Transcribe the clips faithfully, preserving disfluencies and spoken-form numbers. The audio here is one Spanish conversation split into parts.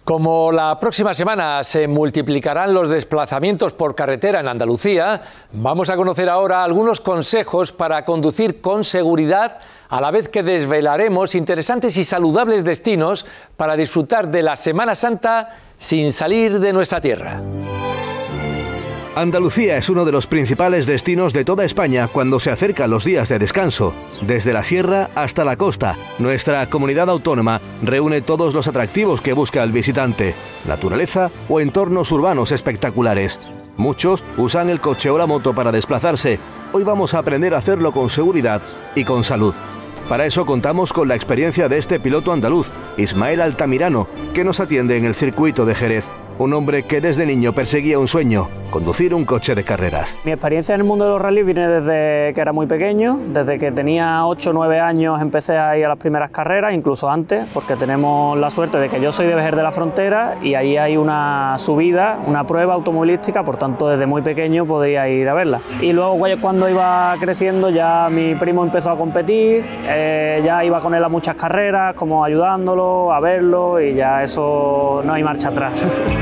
Como la próxima semana se multiplicarán los desplazamientos por carretera en Andalucía, vamos a conocer ahora algunos consejos para conducir con seguridad, a la vez que desvelaremos interesantes y saludables destinos para disfrutar de la Semana Santa sin salir de nuestra tierra. Andalucía es uno de los principales destinos de toda España cuando se acercan los días de descanso. Desde la sierra hasta la costa, nuestra comunidad autónoma reúne todos los atractivos que busca el visitante: naturaleza o entornos urbanos espectaculares. Muchos usan el coche o la moto para desplazarse. Hoy vamos a aprender a hacerlo con seguridad y con salud. Para eso contamos con la experiencia de este piloto andaluz, Ismael Altamirano, que nos atiende en el circuito de Jerez. Un hombre que desde niño perseguía un sueño: conducir un coche de carreras. Mi experiencia en el mundo de los rallies viene desde que era muy pequeño. Desde que tenía ocho o nueve años empecé a ir a las primeras carreras, incluso antes, porque tenemos la suerte de que yo soy de Vejer de la Frontera y ahí hay una subida, una prueba automovilística, por tanto desde muy pequeño podía ir a verla. Y luego cuando iba creciendo ya mi primo empezó a competir, eh, ya iba con él a muchas carreras, como ayudándolo, a verlo, y ya eso no hay marcha atrás.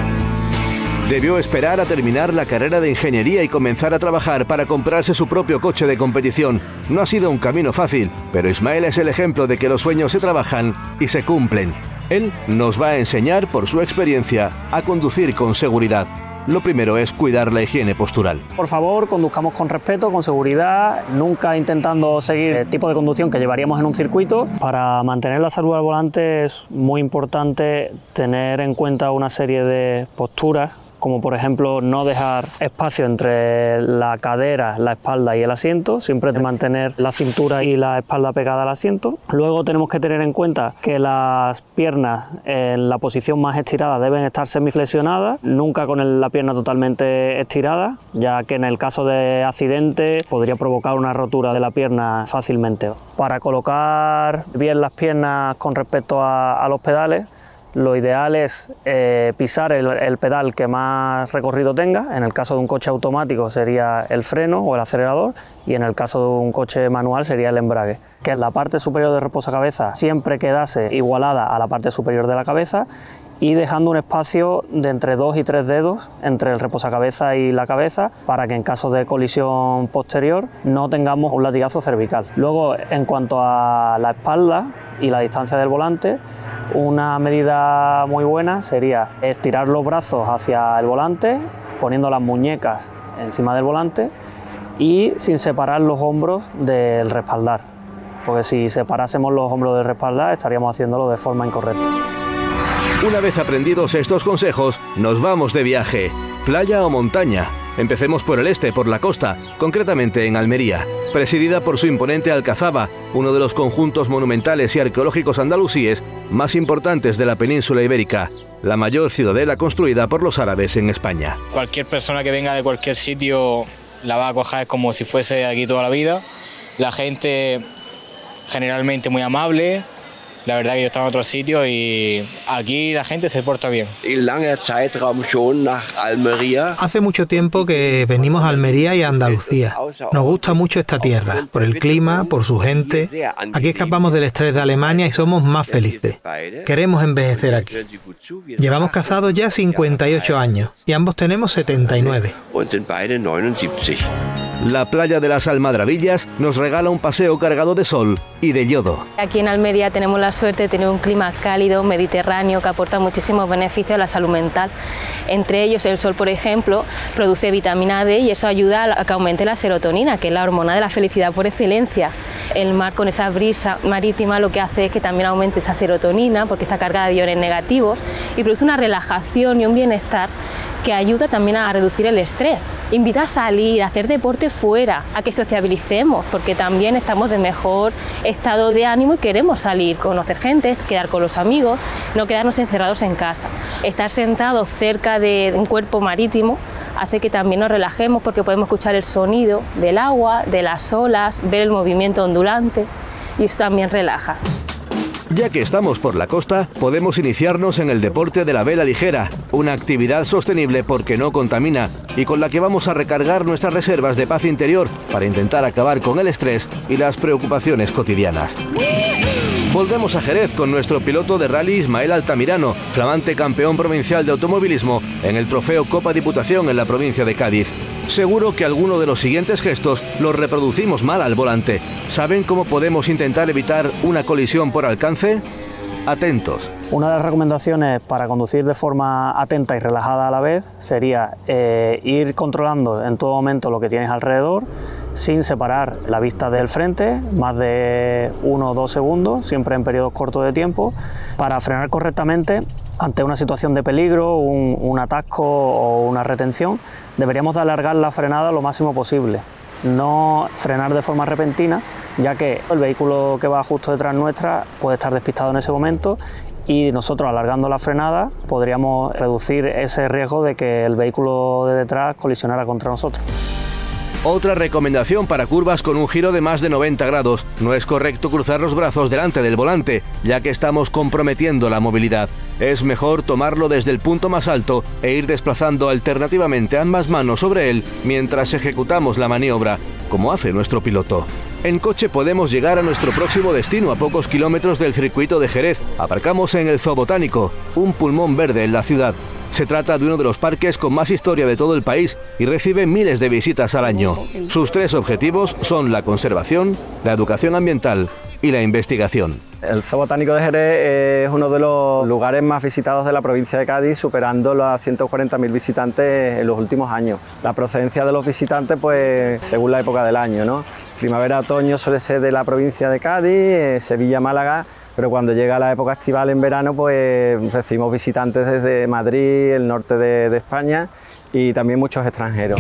Debió esperar a terminar la carrera de ingeniería y comenzar a trabajar para comprarse su propio coche de competición. No ha sido un camino fácil, pero Ismael es el ejemplo de que los sueños se trabajan y se cumplen. Él nos va a enseñar, por su experiencia, a conducir con seguridad. Lo primero es cuidar la higiene postural. Por favor, conduzcamos con respeto, con seguridad, nunca intentando seguir el tipo de conducción que llevaríamos en un circuito. Para mantener la salud al volante es muy importante tener en cuenta una serie de posturas, como por ejemplo no dejar espacio entre la cadera, la espalda y el asiento, siempre mantener la cintura y la espalda pegada al asiento. Luego tenemos que tener en cuenta que las piernas en la posición más estirada deben estar semiflexionadas, nunca con el, la pierna totalmente estirada, ya que en el caso de accidente podría provocar una rotura de la pierna fácilmente. Para colocar bien las piernas con respecto a, a los pedales, lo ideal es eh, pisar el, el pedal que más recorrido tenga. En el caso de un coche automático sería el freno o el acelerador, y en el caso de un coche manual sería el embrague. Que la parte superior del reposacabezas siempre quedase igualada a la parte superior de la cabeza, y dejando un espacio de entre dos y tres dedos entre el reposacabezas y la cabeza, para que en caso de colisión posterior no tengamos un latigazo cervical. Luego, en cuanto a la espalda y la distancia del volante, una medida muy buena sería estirar los brazos hacia el volante, poniendo las muñecas encima del volante y sin separar los hombros del respaldar, porque si separásemos los hombros del respaldar estaríamos haciéndolo de forma incorrecta. Una vez aprendidos estos consejos, nos vamos de viaje. ¿Playa o montaña? Empecemos por el este, por la costa, concretamente en Almería, presidida por su imponente Alcazaba, uno de los conjuntos monumentales y arqueológicos andalusíes más importantes de la península ibérica, la mayor ciudadela construida por los árabes en España. Cualquier persona que venga de cualquier sitio la va a acoger como si fuese aquí toda la vida. La gente generalmente muy amable. La verdad que yo estaba en otro sitio y aquí la gente se porta bien. Hace mucho tiempo que venimos a Almería y a Andalucía. Nos gusta mucho esta tierra, por el clima, por su gente. Aquí escapamos del estrés de Alemania y somos más felices. Queremos envejecer aquí. Llevamos casados ya cincuenta y ocho años y ambos tenemos setenta y nueve. La playa de las Almadrabillas nos regala un paseo cargado de sol y de yodo. Aquí en Almería tenemos la suerte de tener un clima cálido, mediterráneo, que aporta muchísimos beneficios a la salud mental. Entre ellos, el sol, por ejemplo, produce vitamina D y eso ayuda a que aumente la serotonina, que es la hormona de la felicidad por excelencia. El mar, con esa brisa marítima, lo que hace es que también aumente esa serotonina, porque está cargada de iones negativos, y produce una relajación y un bienestar que ayuda también a reducir el estrés. Invita a salir, a hacer deporte fuera, a que sociabilicemos, porque también estamos de mejor estado de ánimo y queremos salir, conocer gente, quedar con los amigos, no quedarnos encerrados en casa. Estar sentados cerca de un cuerpo marítimo hace que también nos relajemos, porque podemos escuchar el sonido del agua, de las olas, ver el movimiento ondulante, y eso también relaja. Ya que estamos por la costa, podemos iniciarnos en el deporte de la vela ligera, una actividad sostenible porque no contamina y con la que vamos a recargar nuestras reservas de paz interior para intentar acabar con el estrés y las preocupaciones cotidianas. Volvemos a Jerez con nuestro piloto de rally Ismael Altamirano, flamante campeón provincial de automovilismo en el trofeo Copa Diputación en la provincia de Cádiz. Seguro que alguno de los siguientes gestos los reproducimos mal al volante. ¿Saben cómo podemos intentar evitar una colisión por alcance? Atentos. Una de las recomendaciones para conducir de forma atenta y relajada a la vez sería eh, ir controlando en todo momento lo que tienes alrededor sin separar la vista del frente más de uno o dos segundos, siempre en periodos cortos de tiempo, para frenar correctamente ante una situación de peligro, un, un atasco o una retención. Deberíamos de alargar la frenada lo máximo posible, no frenar de forma repentina, ya que el vehículo que va justo detrás nuestra puede estar despistado en ese momento y nosotros, alargando la frenada, podríamos reducir ese riesgo de que el vehículo de detrás colisionara contra nosotros. Otra recomendación para curvas con un giro de más de noventa grados. No es correcto cruzar los brazos delante del volante, ya que estamos comprometiendo la movilidad. Es mejor tomarlo desde el punto más alto e ir desplazando alternativamente ambas manos sobre él mientras ejecutamos la maniobra, como hace nuestro piloto. En coche podemos llegar a nuestro próximo destino a pocos kilómetros del circuito de Jerez. Aparcamos en el Zoo Botánico, un pulmón verde en la ciudad. Se trata de uno de los parques con más historia de todo el país y recibe miles de visitas al año. Sus tres objetivos son la conservación, la educación ambiental y la investigación. El Zoo Botánico de Jerez es uno de los lugares más visitados de la provincia de Cádiz, superando los ciento cuarenta mil visitantes en los últimos años. La procedencia de los visitantes, pues según la época del año, ¿no? Primavera, otoño suele ser de la provincia de Cádiz, Sevilla, Málaga. Pero cuando llega la época estival en verano, pues recibimos visitantes desde Madrid, el norte de, de España y también muchos extranjeros.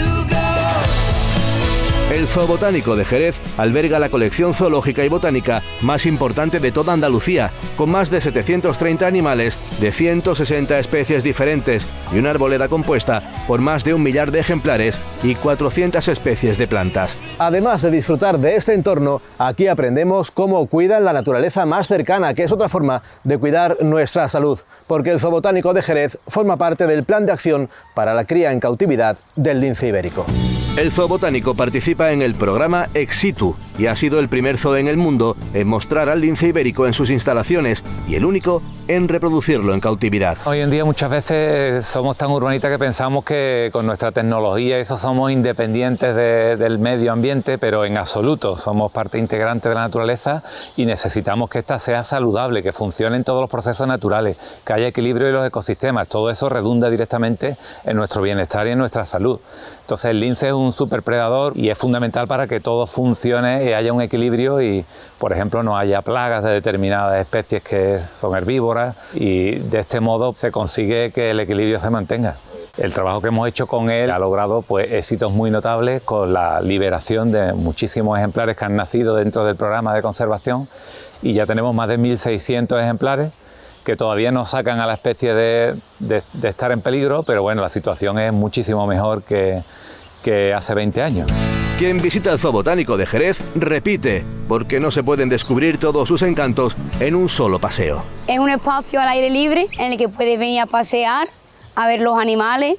El Zoo Botánico de Jerez alberga la colección zoológica y botánica más importante de toda Andalucía, con más de setecientos treinta animales de ciento sesenta especies diferentes y una arboleda compuesta por más de un millar de ejemplares y cuatrocientas especies de plantas. Además de disfrutar de este entorno, aquí aprendemos cómo cuidan la naturaleza más cercana, que es otra forma de cuidar nuestra salud, porque el Zoo Botánico de Jerez forma parte del plan de acción para la cría en cautividad del lince ibérico. El Zoo Botánico participa en el programa Ex Situ y ha sido el primer zoo en el mundo en mostrar al lince ibérico en sus instalaciones y el único en reproducirlo en cautividad. Hoy en día muchas veces somos tan urbanitas que pensamos que con nuestra tecnología eso somos independientes de, del medio ambiente, pero en absoluto, somos parte integrante de la naturaleza y necesitamos que ésta sea saludable, que funcionen todos los procesos naturales, que haya equilibrio en los ecosistemas. Todo eso redunda directamente en nuestro bienestar y en nuestra salud. Entonces el lince es un superpredador y es fundamental para que todo funcione y haya un equilibrio y, por ejemplo, no haya plagas de determinadas especies que son herbívoras y de este modo se consigue que el equilibrio se mantenga. El trabajo que hemos hecho con él ha logrado pues, éxitos muy notables con la liberación de muchísimos ejemplares que han nacido dentro del programa de conservación y ya tenemos más de mil seiscientos ejemplares que todavía no sacan a la especie de, de, de estar en peligro, pero bueno, la situación es muchísimo mejor que, que hace veinte años. Quien visita el Zoo Botánico de Jerez repite, porque no se pueden descubrir todos sus encantos en un solo paseo. Es un espacio al aire libre en el que puedes venir a pasear, a ver los animales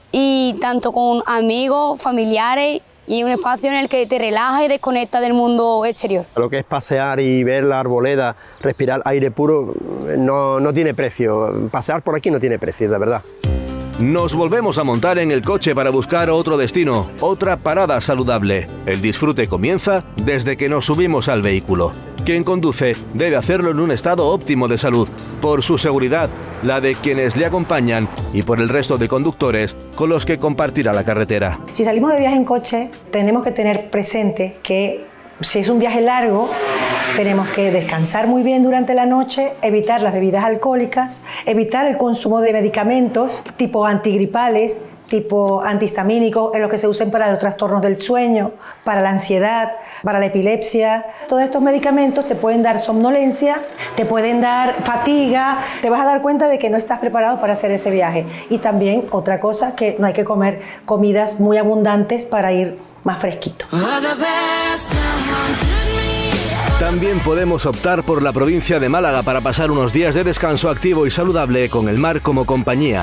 y tanto con amigos, familiares, y un espacio en el que te relajas y desconectas del mundo exterior. Lo que es pasear y ver la arboleda, respirar aire puro, no, no tiene precio. Pasear por aquí no tiene precio, de verdad. Nos volvemos a montar en el coche para buscar otro destino, otra parada saludable. El disfrute comienza desde que nos subimos al vehículo. Quien conduce debe hacerlo en un estado óptimo de salud, por su seguridad, la de quienes le acompañan y por el resto de conductores con los que compartirá la carretera. Si salimos de viaje en coche, tenemos que tener presente que si es un viaje largo, tenemos que descansar muy bien durante la noche, evitar las bebidas alcohólicas, evitar el consumo de medicamentos tipo antigripales, tipo antihistamínicos, en los que se usan para los trastornos del sueño, para la ansiedad, para la epilepsia. Todos estos medicamentos te pueden dar somnolencia, te pueden dar fatiga, te vas a dar cuenta de que no estás preparado para hacer ese viaje. Y también otra cosa, que no hay que comer comidas muy abundantes para ir más fresquito. También podemos optar por la provincia de Málaga para pasar unos días de descanso activo y saludable con el mar como compañía.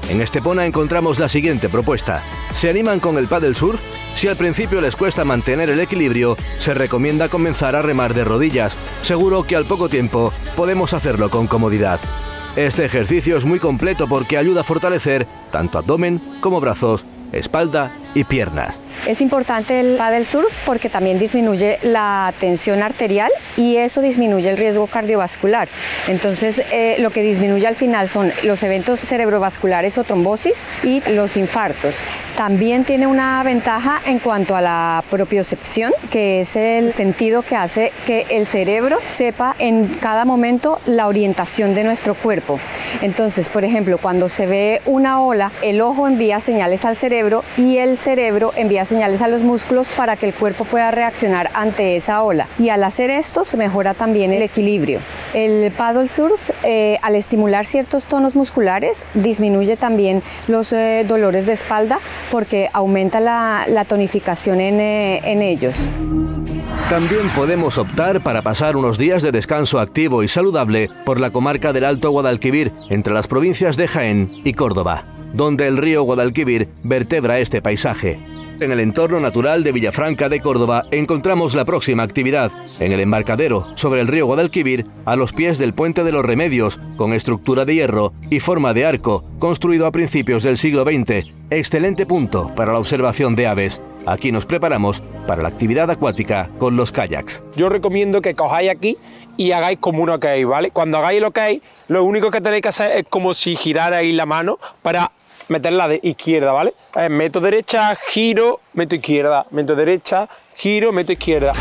En Estepona encontramos la siguiente propuesta. ¿Se animan con el paddle surf? Si al principio les cuesta mantener el equilibrio, se recomienda comenzar a remar de rodillas. Seguro que al poco tiempo podemos hacerlo con comodidad. Este ejercicio es muy completo porque ayuda a fortalecer tanto abdomen como brazos, espalda y piernas. Es importante el paddle surf porque también disminuye la tensión arterial y eso disminuye el riesgo cardiovascular. Entonces, eh, lo que disminuye al final son los eventos cerebrovasculares o trombosis y los infartos. También tiene una ventaja en cuanto a la propiocepción, que es el sentido que hace que el cerebro sepa en cada momento la orientación de nuestro cuerpo. Entonces, por ejemplo, cuando se ve una ola, el ojo envía señales al cerebro y el cerebro envía señales a los músculos para que el cuerpo pueda reaccionar ante esa ola. Y al hacer esto se mejora también el equilibrio. El paddle surf, eh, al estimular ciertos tonos musculares, disminuye también los eh, dolores de espalda porque aumenta la, la tonificación en, eh, en ellos. También podemos optar para pasar unos días de descanso activo y saludable por la comarca del Alto Guadalquivir, entre las provincias de Jaén y Córdoba, donde el río Guadalquivir vertebra este paisaje. En el entorno natural de Villafranca de Córdoba encontramos la próxima actividad, en el embarcadero sobre el río Guadalquivir, a los pies del Puente de los Remedios, con estructura de hierro y forma de arco, construido a principios del siglo veinte. Excelente punto para la observación de aves. Aquí nos preparamos para la actividad acuática con los kayaks. Yo recomiendo que cojáis aquí y hagáis como un ok, ¿vale? Cuando hagáis el ok, lo único que tenéis que hacer es como si girarais la mano para meterla de izquierda, ¿vale? Eh, meto derecha, giro, meto izquierda, meto derecha, giro, meto izquierda.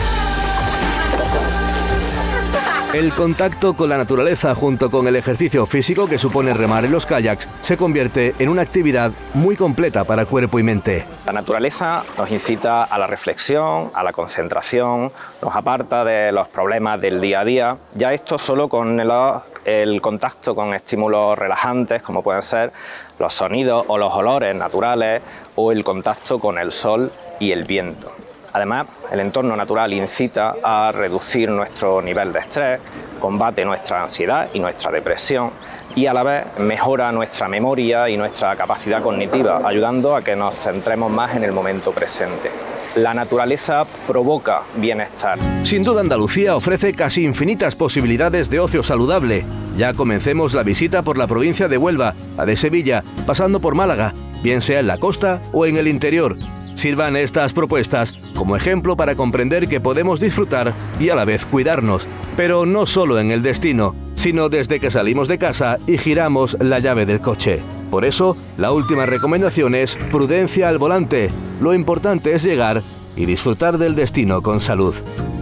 El contacto con la naturaleza junto con el ejercicio físico que supone remar en los kayaks se convierte en una actividad muy completa para cuerpo y mente. La naturaleza nos incita a la reflexión, a la concentración, nos aparta de los problemas del día a día. Ya esto solo con el, el contacto con estímulos relajantes como pueden ser los sonidos o los olores naturales o el contacto con el sol y el viento. Además, el entorno natural incita a reducir nuestro nivel de estrés, combate nuestra ansiedad y nuestra depresión y a la vez mejora nuestra memoria y nuestra capacidad cognitiva, ayudando a que nos centremos más en el momento presente. La naturaleza provoca bienestar. Sin duda, Andalucía ofrece casi infinitas posibilidades de ocio saludable. Ya comencemos la visita por la provincia de Huelva, a de Sevilla, pasando por Málaga, bien sea en la costa o en el interior. Sirvan estas propuestas como ejemplo para comprender que podemos disfrutar y a la vez cuidarnos, pero no solo en el destino, sino desde que salimos de casa y giramos la llave del coche. Por eso, la última recomendación es prudencia al volante. Lo importante es llegar y disfrutar del destino con salud.